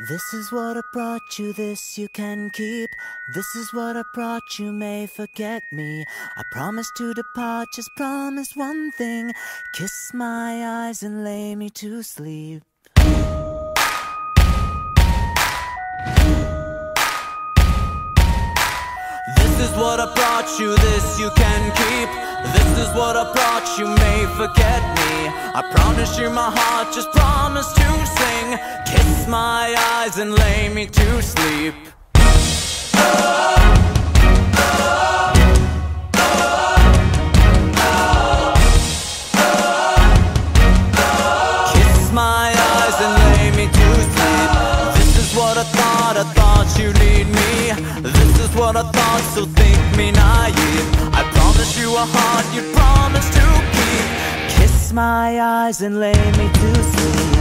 This is what I brought you, this you can keep. This is what I brought you, may forget me. I promise to depart, just promise one thing. Kiss my eyes and lay me to sleep. This is what I brought you, this you can keep. This is what I brought you, may forget me. I promise you my heart, just promise to sing. Kiss my eyes and lay me to sleep. Kiss my eyes and lay me to sleep. This is what I thought you'd need me. This is what I thought, so think me naive. I promise you a heart you promise to keep. Kiss my eyes and lay me to sleep.